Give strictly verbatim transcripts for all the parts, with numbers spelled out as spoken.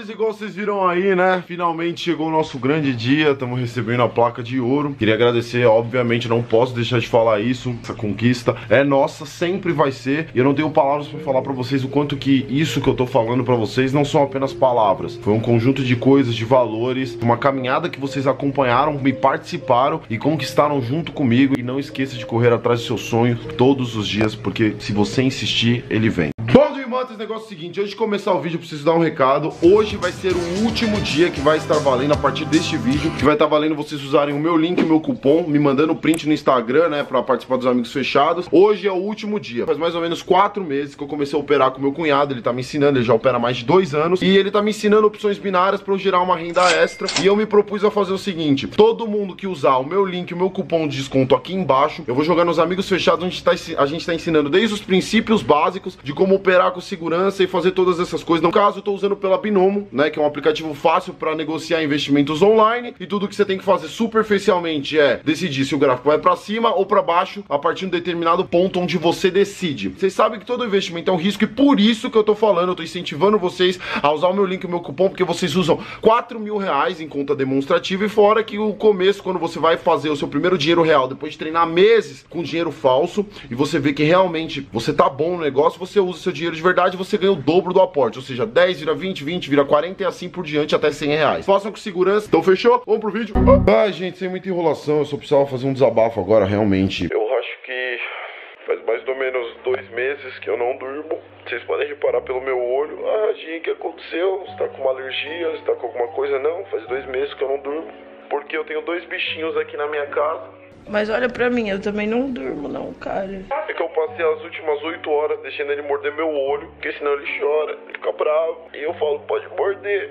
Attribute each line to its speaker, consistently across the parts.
Speaker 1: Imates, igual vocês viram aí, né? Finalmente chegou o nosso grande dia. Estamos recebendo a placa de ouro. Queria agradecer, obviamente, não posso deixar de falar isso. Essa conquista é nossa, sempre vai ser. E eu não tenho palavras pra falar pra vocês o quanto que isso que eu tô falando pra vocês não são apenas palavras. Foi um conjunto de coisas, de valores, uma caminhada que vocês acompanharam, me participaram e conquistaram junto comigo. E não esqueça de correr atrás do seu sonho todos os dias, porque se você insistir, ele vem. Bom, Imates, o negócio é o seguinte, antes de começar o vídeo eu preciso dar um recado. Hoje vai ser o último dia que vai estar valendo a partir deste vídeo, que vai estar valendo vocês usarem o meu link, o meu cupom, me mandando print no Instagram, né, pra participar dos Amigos Fechados. Hoje é o último dia. Faz mais ou menos quatro meses que eu comecei a operar com meu cunhado, ele tá me ensinando, ele já opera há mais de dois anos, e ele tá me ensinando opções binárias pra eu gerar uma renda extra. E eu me propus a fazer o seguinte, todo mundo que usar o meu link, o meu cupom de desconto aqui embaixo, eu vou jogar nos Amigos Fechados, onde tá, a gente tá ensinando desde os princípios básicos de como operar com segurança e fazer todas essas coisas. No caso, eu tô usando pela Binomo, né, que é um aplicativo fácil para negociar investimentos online, e tudo que você tem que fazer superficialmente é decidir se o gráfico vai para cima ou para baixo a partir de um determinado ponto onde você decide. Vocês sabem que todo investimento é um risco, e por isso que eu tô falando, eu tô incentivando vocês a usar o meu link, o meu cupom, porque vocês usam quatro mil reais em conta demonstrativa, e fora que o começo, quando você vai fazer o seu primeiro dinheiro real, depois de treinar meses com dinheiro falso, e você vê que realmente você tá bom no negócio, você usa seu dinheiro de verdade, você ganha o dobro do aporte, ou seja, dez vira vinte, vinte vira quarenta e assim por diante até cem reais. Façam com segurança. Então fechou? Vamos pro vídeo. Ai, gente, sem muita enrolação, eu só precisava fazer um desabafo agora, realmente. Eu acho que faz mais ou menos dois meses que eu não durmo. Vocês podem reparar pelo meu olho. Ah, Gi, o que aconteceu? Você tá com uma alergia? Você tá com alguma coisa? Não, faz dois meses que eu não durmo. Porque eu tenho dois bichinhos aqui na minha casa.
Speaker 2: Mas olha pra mim, eu também não durmo não, cara.
Speaker 1: É que eu passei as últimas oito horas deixando ele morder meu olho, porque senão ele chora, ele fica bravo. E eu falo, pode morder.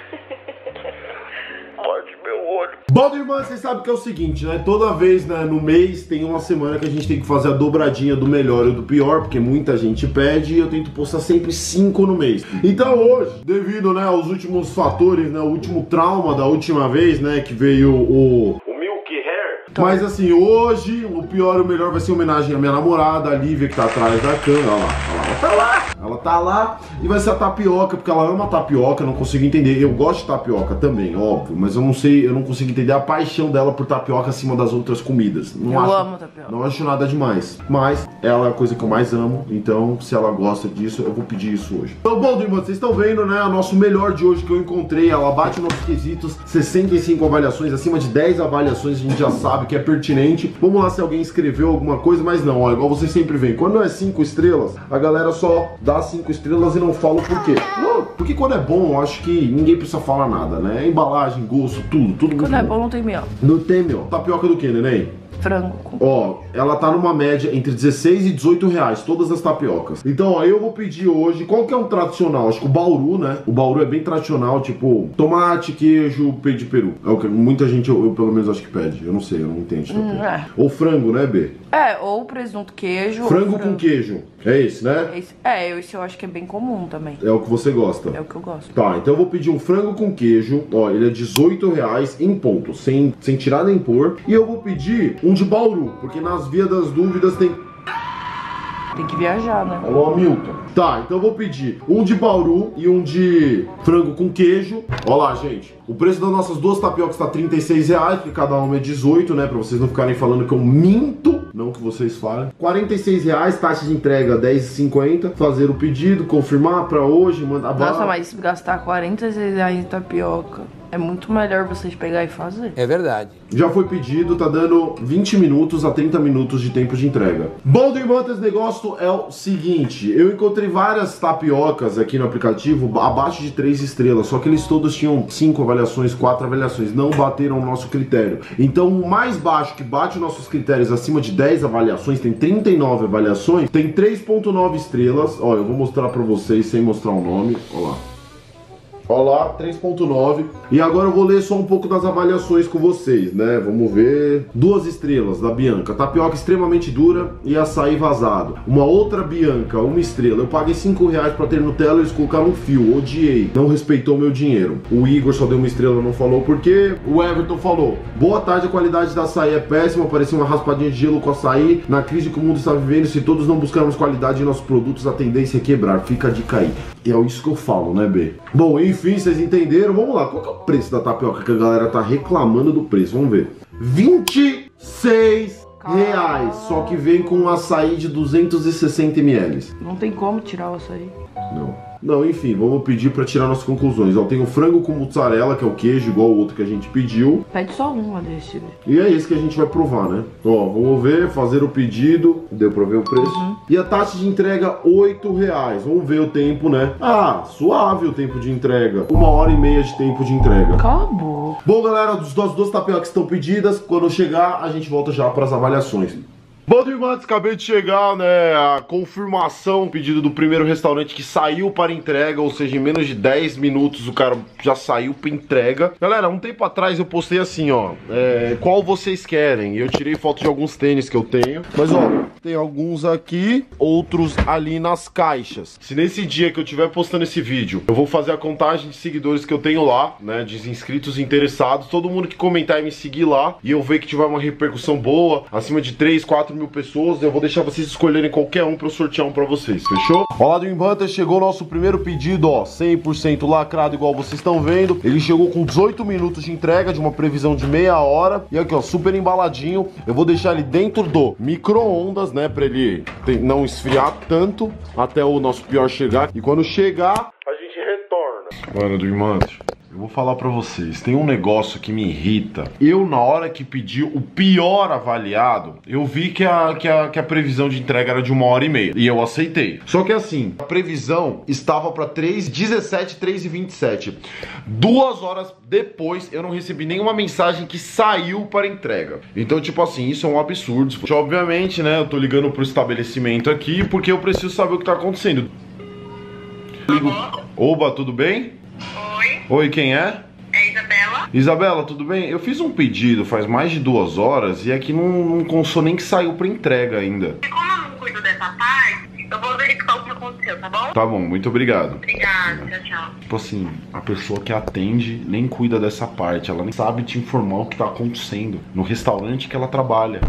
Speaker 1: Morde meu olho. Bom, irmã, vocês sabem que é o seguinte, né? Toda vez, né, no mês tem uma semana que a gente tem que fazer a dobradinha do melhor e do pior, porque muita gente pede, e eu tento postar sempre cinco no mês. Então hoje, devido, né, aos últimos fatores, né, o último trauma da última vez, né, que veio o... Mas assim, hoje o pior e o melhor vai ser homenagem à minha namorada, a Lívia, que tá atrás da câmera. Olha lá, olha lá, ela tá lá. Ela tá lá e vai ser a tapioca, porque ela ama tapioca, eu não consigo entender. Eu gosto de tapioca também, óbvio, mas eu não sei, eu não consigo entender a paixão dela por tapioca acima das outras comidas. Não
Speaker 2: eu
Speaker 1: acho,
Speaker 2: amo tapioca.
Speaker 1: Não acho nada demais. Mas ela é a coisa que eu mais amo, então se ela gosta disso, eu vou pedir isso hoje. Então, bom, irmãos, vocês estão vendo, né, o nosso melhor de hoje que eu encontrei. Ela bate nos quesitos, sessenta e cinco avaliações, acima de dez avaliações, a gente já sabe que é pertinente. Vamos lá se alguém escreveu alguma coisa, mas não, ó, igual vocês sempre veem, quando é cinco estrelas, a galera só dá cinco estrelas e não fala o porquê. Porque quando é bom, eu acho que ninguém precisa falar nada, né? Embalagem, gosto, tudo, tudo muito
Speaker 2: Quando é
Speaker 1: bom.
Speaker 2: bom não tem mió.
Speaker 1: Não tem mió. Tapioca do que, neném?
Speaker 2: Frango.
Speaker 1: Ó, ela tá numa média entre dezesseis e dezoito reais, todas as tapiocas. Então, ó, eu vou pedir hoje, qual que é um tradicional? Acho que o Bauru, né? O Bauru é bem tradicional, tipo, tomate, queijo, peito de peru. É o que muita gente, eu, eu pelo menos acho que pede. Eu não sei, eu não entendo de
Speaker 2: hum, é.
Speaker 1: Ou frango, né, B?
Speaker 2: É, ou presunto, queijo.
Speaker 1: Frango,
Speaker 2: frango
Speaker 1: com queijo. É esse, né?
Speaker 2: Esse, é, esse eu acho que é bem comum também.
Speaker 1: É o que você gosta?
Speaker 2: É o que eu gosto.
Speaker 1: Tá, então eu vou pedir um frango com queijo. Ó, ele é dezoito reais em ponto, sem, sem tirar nem pôr. E eu vou pedir um de Bauru, porque nas vias das dúvidas tem...
Speaker 2: Tem que viajar, né?
Speaker 1: Alô, Milton. Tá, então eu vou pedir um de Bauru e um de frango com queijo. Ó lá, gente. O preço das nossas duas tapiocas tá trinta e seis reais, porque cada uma é dezoito, né? Pra vocês não ficarem falando que eu minto. Não que vocês falem. quarenta e seis reais, taxa de entrega dez e cinquenta. Fazer o pedido, confirmar pra hoje, mandar bala.
Speaker 2: Nossa, mas gastar quarenta e seis reais em tapioca é muito melhor vocês pegar e fazer.
Speaker 3: É verdade.
Speaker 1: Já foi pedido, tá dando vinte minutos a trinta minutos de tempo de entrega. Bom, do Imates, esse negócio é o seguinte. Eu encontrei várias tapiocas aqui no aplicativo abaixo de três estrelas, só que eles todos tinham cinco avaliações, quatro avaliações, não bateram o nosso critério. Então o mais baixo que bate os nossos critérios acima de dez avaliações, tem trinta e nove avaliações, tem três ponto nove estrelas. Ó, eu vou mostrar pra vocês sem mostrar o nome, ó lá. Ó lá, três ponto nove. E agora eu vou ler só um pouco das avaliações com vocês, né? Vamos ver. Duas estrelas da Bianca. Tapioca extremamente dura e açaí vazado. Uma outra Bianca, uma estrela. Eu paguei cinco reais pra ter Nutella e eles colocaram um fio. Odiei. Não respeitou meu dinheiro. O Igor só deu uma estrela, não falou por quê. O Everton falou: boa tarde, a qualidade da açaí é péssima. Parecia uma raspadinha de gelo com açaí. Na crise que o mundo está vivendo, se todos não buscarmos qualidade em nossos produtos, a tendência é quebrar. Fica a dica aí. E é isso que eu falo, né, B? Bom, enfim, vocês entenderam? Vamos lá, qual que é o preço da tapioca que a galera tá reclamando do preço? Vamos ver. vinte e seis reais, só que vem com um açaí de duzentos e sessenta mililitros.
Speaker 2: Não tem como tirar o açaí.
Speaker 1: Não. Não, enfim, vamos pedir pra tirar nossas conclusões. Ó, tem o frango com mussarela, que é o queijo, igual o outro que a gente pediu.
Speaker 2: Pede só uma desse.
Speaker 1: E é esse que a gente vai provar, né? Ó, vamos ver, fazer o pedido. Deu pra ver o preço? Uhum. E a taxa de entrega, oito reais. Vamos ver o tempo, né? Ah, suave o tempo de entrega. Uma hora e meia de tempo de entrega.
Speaker 2: Acabou.
Speaker 1: Bom, galera, as duas tapiocas estão pedidas. Quando chegar, a gente volta já para as avaliações. Bom, irmãos, acabei de chegar, né, a confirmação, pedido do primeiro restaurante que saiu para entrega, ou seja, em menos de dez minutos o cara já saiu para entrega. Galera, um tempo atrás eu postei assim, ó, é, qual vocês querem? E eu tirei foto de alguns tênis que eu tenho, mas ó, tem alguns aqui, outros ali nas caixas. Se nesse dia que eu estiver postando esse vídeo, eu vou fazer a contagem de seguidores que eu tenho lá, né, de inscritos interessados, todo mundo que comentar e me seguir lá, e eu ver que tiver uma repercussão boa, acima de três, quatro mil pessoas, eu vou deixar vocês escolherem qualquer um para eu sortear um para vocês, fechou? Ó, lá do Imbanta chegou o nosso primeiro pedido, ó, cem por cento lacrado, igual vocês estão vendo. Ele chegou com dezoito minutos de entrega, de uma previsão de meia hora. E aqui, ó, super embaladinho. Eu vou deixar ele dentro do micro-ondas, né, para ele não esfriar tanto até o nosso pior chegar. E quando chegar, a gente retorna. Mano do Imbanta, eu vou falar pra vocês, tem um negócio que me irrita. Eu, na hora que pedi o pior avaliado, eu vi que a, que, a, que a previsão de entrega era de uma hora e meia. E eu aceitei. Só que assim, a previsão estava pra três e dezessete, três e vinte e sete. Duas horas depois, eu não recebi nenhuma mensagem que saiu para entrega. Então, tipo assim, isso é um absurdo. Obviamente, né, eu tô ligando pro estabelecimento aqui porque eu preciso saber o que tá acontecendo. Ligo. Oba, tudo bem? Oi, quem é?
Speaker 3: É Isabela.
Speaker 1: Isabela, tudo bem? Eu fiz um pedido faz mais de duas horas e aqui não, não constou nem que saiu pra entrega ainda.
Speaker 3: Como eu não cuido dessa parte, eu vou verificar o que aconteceu, tá bom?
Speaker 1: Tá bom, muito obrigado.
Speaker 3: Obrigada, tchau, tchau.
Speaker 1: Tipo assim, a pessoa que atende nem cuida dessa parte, ela nem sabe te informar o que tá acontecendo no restaurante que ela trabalha.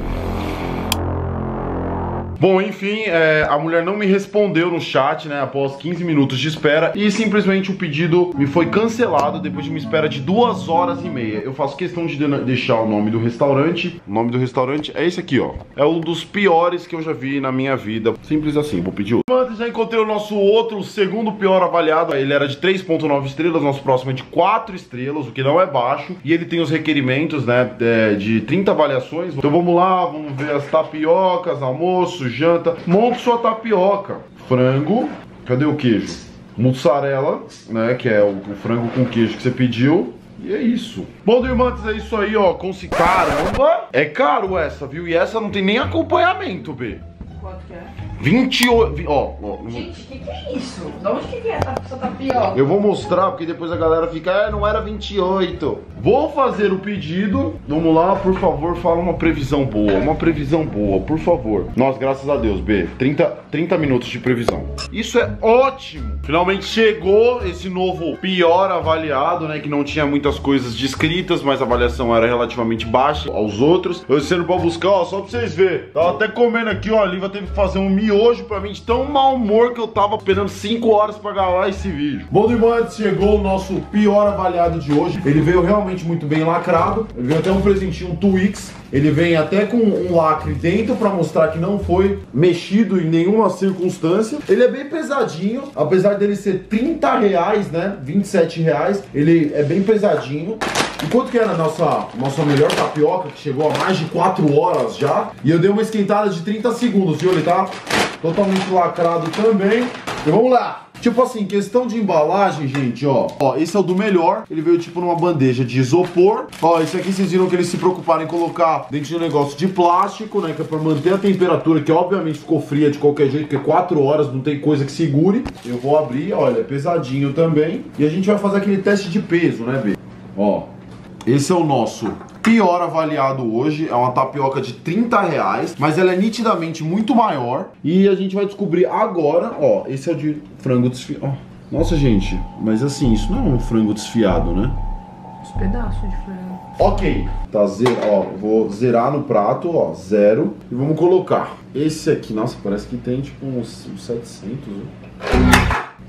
Speaker 1: Bom, enfim, é, a mulher não me respondeu no chat, né, após quinze minutos de espera, e simplesmente o pedido me foi cancelado depois de uma espera de duas horas e meia. Eu faço questão de deixar o nome do restaurante. O nome do restaurante é esse aqui, ó. É um dos piores que eu já vi na minha vida. Simples assim, vou pedir outro. Antes já encontrei o nosso outro, segundo pior avaliado. Ele era de três ponto nove estrelas, nosso próximo é de quatro estrelas, o que não é baixo. E ele tem os requerimentos, né, de trinta avaliações. Então vamos lá, vamos ver as tapiocas, almoço, janta. Monte sua tapioca. Frango. Cadê o queijo? Mussarela, né? Que é o, o frango com queijo que você pediu. E é isso. Bom, irmãos, é isso aí, ó. Consegui... Caramba! É caro essa, viu? E essa não tem nem acompanhamento, B.
Speaker 2: Quanto que é?
Speaker 1: vinte e oito... Ó, ó.
Speaker 2: Gente, o que, que é isso? De onde que vem essa tapioca?
Speaker 1: Eu vou mostrar, porque depois a galera fica... É, não era vinte e oito. Vou fazer o pedido. Vamos lá, por favor, fala uma previsão boa. Uma previsão boa, por favor. Nós, graças a Deus, B. trinta, trinta minutos de previsão. Isso é ótimo. Finalmente chegou esse novo pior avaliado, né? Que não tinha muitas coisas descritas, mas a avaliação era relativamente baixa aos outros. Eu sendo pra buscar, ó, só pra vocês verem. Tava até comendo aqui, ó. A Liva teve que fazer um miojo pra mim de tão mau humor que eu tava esperando cinco horas pra gravar esse vídeo. Bom, irmãos, chegou o nosso pior avaliado de hoje. Ele veio realmente muito bem lacrado. Ele veio até um presentinho, um Twix. Ele vem até com um lacre dentro pra mostrar que não foi mexido em nenhuma circunstância. Ele é bem pesadinho, apesar dele ser trinta reais, né? vinte e sete reais. Ele é bem pesadinho. E quanto que era a nossa, nossa melhor tapioca, que chegou a mais de quatro horas já. E eu dei uma esquentada de trinta segundos, viu? Ele tá totalmente lacrado também. E vamos lá! Tipo assim, questão de embalagem, gente, ó. Ó, esse é o do melhor. Ele veio tipo numa bandeja de isopor. Ó, esse aqui vocês viram que eles se preocuparam em colocar dentro de um negócio de plástico, né? Que é pra manter a temperatura, que obviamente ficou fria de qualquer jeito, porque quatro horas não tem coisa que segure. Eu vou abrir, olha, é pesadinho também. E a gente vai fazer aquele teste de peso, né, B? Ó, esse é o nosso pior avaliado hoje. É uma tapioca de trinta reais, mas ela é nitidamente muito maior. E a gente vai descobrir agora. Ó, esse é o de frango desfiado. Oh, nossa, gente, mas assim, isso não é um frango desfiado, né?
Speaker 2: Os pedaços de frango.
Speaker 1: Ok, tá zero, ó, vou zerar no prato, ó, zero. E vamos colocar esse aqui. Nossa, parece que tem tipo uns, uns setecentos, ó.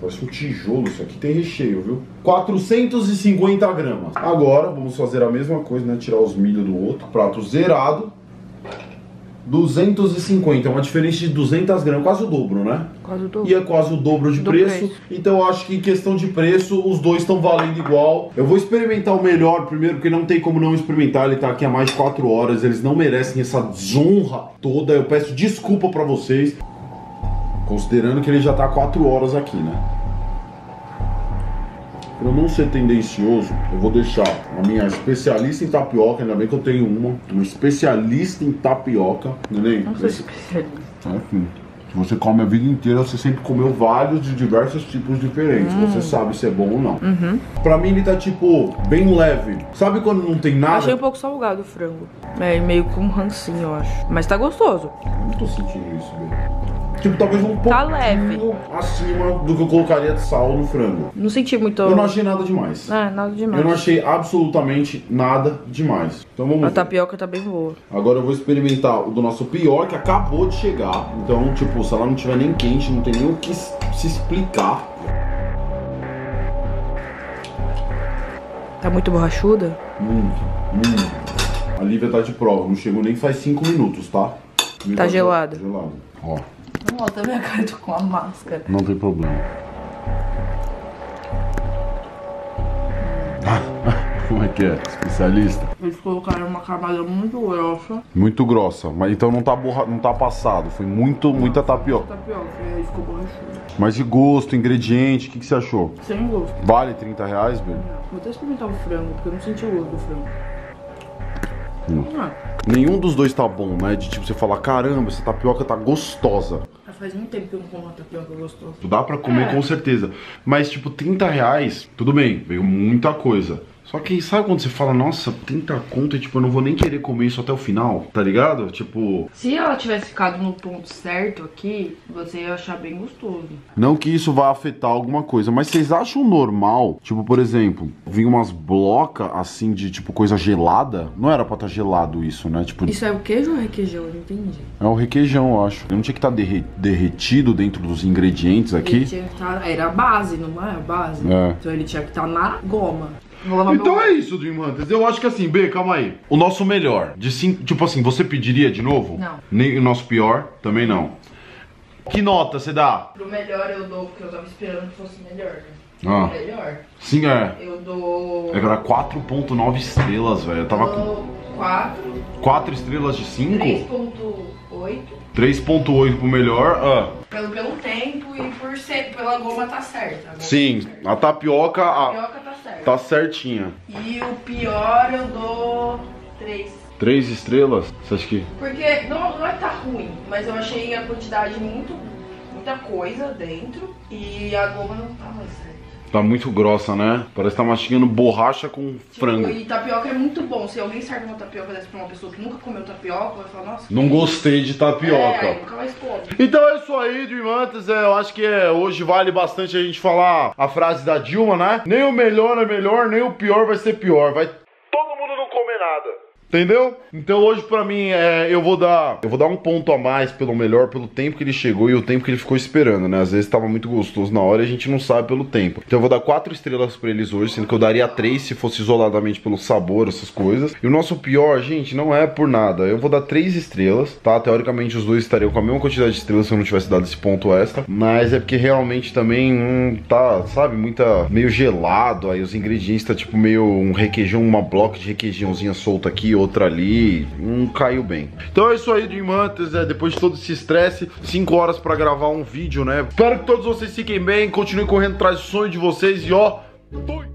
Speaker 1: Parece um tijolo isso aqui. Tem recheio, viu? quatrocentos e cinquenta gramas. Agora, vamos fazer a mesma coisa, né? Tirar os milho do outro. Prato zerado. duzentos e cinquenta, é uma diferença de duzentas gramas, quase o dobro, né?
Speaker 2: Quase o dobro.
Speaker 1: E é quase o dobro de
Speaker 2: Do
Speaker 1: preço.
Speaker 2: preço.
Speaker 1: Então eu acho que em questão de preço, os dois estão valendo igual. Eu vou experimentar o melhor primeiro, porque não tem como não experimentar. Ele tá aqui há mais de quatro horas, eles não merecem essa desonra toda. Eu peço desculpa pra vocês, considerando que ele já tá há quatro horas aqui, né? Pra eu não ser tendencioso, eu vou deixar a minha especialista em tapioca, ainda bem que eu tenho uma, uma especialista em tapioca, neném.
Speaker 2: Não sou especialista.
Speaker 1: É, filho. Se você come a vida inteira, você sempre comeu vários de diversos tipos diferentes.
Speaker 2: Hum.
Speaker 1: Você sabe se é bom ou não.
Speaker 2: Uhum.
Speaker 1: Pra mim ele tá tipo, bem leve. Sabe quando não tem nada?
Speaker 2: Achei um pouco salgado o frango. É meio com um rancinho, eu acho. Mas tá gostoso.
Speaker 1: Eu não tô sentindo isso, velho. Tipo, talvez um pouco
Speaker 2: Tá leve.
Speaker 1: acima do que eu colocaria de sal no frango.
Speaker 2: Não senti muito...
Speaker 1: Eu não achei nada demais.
Speaker 2: É, nada demais.
Speaker 1: Eu não achei absolutamente nada demais. Então vamos
Speaker 2: A
Speaker 1: ver.
Speaker 2: tapioca tá bem boa.
Speaker 1: Agora eu vou experimentar o do nosso pior, que acabou de chegar. Então, tipo, se ela não tiver nem quente, não tem nem o que se explicar.
Speaker 2: Tá muito borrachuda?
Speaker 1: Muito, muito. A Lívia tá de prova, não chegou nem faz cinco minutos, tá?
Speaker 2: Tá gelada.
Speaker 1: Gelada. Ó,
Speaker 2: Nossa, minha cara, eu tô com a máscara.
Speaker 1: não tem problema. Como é que é? Especialista?
Speaker 2: Eles colocaram uma camada muito grossa.
Speaker 1: Muito grossa, mas então não tá, borra... não tá passado. Foi muito, muita tapioca.
Speaker 2: Tapioca, e aí ficou borrachuda.
Speaker 1: Mas de gosto, ingrediente, o que, que você achou?
Speaker 2: Sem gosto.
Speaker 1: Vale trinta reais, velho?
Speaker 2: Vou até experimentar o frango, porque eu não senti o gosto do frango.
Speaker 1: Não.
Speaker 2: Ah,
Speaker 1: Nenhum dos dois tá bom, né? De tipo, você falar, caramba, essa tapioca tá gostosa.
Speaker 2: faz muito tempo que eu não como uma tapioca gostosa.
Speaker 1: Dá pra comer
Speaker 2: É.
Speaker 1: com certeza. Mas, tipo, trinta reais, tudo bem, veio muita coisa. Só que sabe quando você fala, nossa, trinta conto e tipo, eu não vou nem querer comer isso até o final, tá ligado? Tipo...
Speaker 2: Se ela tivesse ficado no ponto certo aqui, você ia achar bem gostoso.
Speaker 1: Não que isso vá afetar alguma coisa, mas vocês acham normal, tipo, por exemplo, vir umas blocas assim de, tipo, coisa gelada? Não era pra estar gelado isso, né? Tipo,
Speaker 2: Isso é o queijo ou requeijão? Eu não entendi.
Speaker 1: é um requeijão, eu acho. Não tinha que estar derre- derretido dentro dos ingredientes
Speaker 2: Ele
Speaker 1: aqui?
Speaker 2: tinha que estar... Era a base, não é a base?
Speaker 1: É.
Speaker 2: Então ele tinha que estar na goma. Vou lavar
Speaker 1: Então
Speaker 2: meu...
Speaker 1: é isso, Dream Hunters. Eu acho que assim, B, calma aí. O nosso melhor, de cinco, tipo assim, você pediria de novo?
Speaker 2: Não.
Speaker 1: Nem o nosso pior? Também não. Que nota você dá?
Speaker 2: Pro melhor eu dou, porque eu tava esperando que fosse melhor, né?
Speaker 1: Ah.
Speaker 2: Melhor.
Speaker 1: Sim, é.
Speaker 2: Eu dou...
Speaker 1: É que era quatro ponto nove estrelas, velho. Eu tava com
Speaker 2: dou quatro,
Speaker 1: quatro estrelas de cinco?
Speaker 2: três ponto oito.
Speaker 1: três ponto oito pro melhor. Ah.
Speaker 2: Pelo, pelo tempo e por ser, pela goma tá certa. A goma
Speaker 1: Sim,
Speaker 2: tá certa.
Speaker 1: a tapioca,
Speaker 2: A
Speaker 1: a-
Speaker 2: tapioca tá certa.
Speaker 1: tá certinha.
Speaker 2: E o pior eu dou três.
Speaker 1: Três estrelas? Você acha que...
Speaker 2: Porque não, não é que tá ruim, mas eu achei a quantidade muito, muita coisa dentro e a goma não tava certa.
Speaker 1: Tá muito grossa, né? Parece que tá mastigando borracha com
Speaker 2: Tipo,
Speaker 1: frango.
Speaker 2: e tapioca é muito bom. Se alguém serve uma tapioca dessa pra uma pessoa que nunca comeu tapioca, vai falar, nossa...
Speaker 1: Não
Speaker 2: que
Speaker 1: gostei de
Speaker 2: isso?
Speaker 1: tapioca.
Speaker 2: É, nunca mais come.
Speaker 1: Então é isso aí, Dream Hunters. É, eu acho que é, hoje vale bastante a gente falar a frase da Dilma, né? Nem o melhor é melhor, nem o pior vai ser pior. Vai todo mundo não comer nada. Entendeu? Então hoje pra mim é, eu vou dar eu vou dar um ponto a mais pelo melhor, pelo tempo que ele chegou e o tempo que ele ficou esperando, né? Às vezes tava muito gostoso na hora e a gente não sabe pelo tempo. Então eu vou dar quatro estrelas pra eles hoje, sendo que eu daria três se fosse isoladamente pelo sabor, essas coisas. E o nosso pior, gente, não é por nada. Eu vou dar três estrelas, tá? Teoricamente os dois estariam com a mesma quantidade de estrelas se eu não tivesse dado esse ponto extra. Mas é porque realmente também hum, tá, sabe, muita meio gelado. Aí os ingredientes tá tipo meio um requeijão, uma bloco de requeijãozinha solta aqui, outra ali, não caiu bem. Então é isso aí, Dream Hunters, é, depois de todo esse estresse, cinco horas pra gravar um vídeo, né? Espero que todos vocês fiquem bem, continuem correndo atrás do sonho de vocês e ó, fui!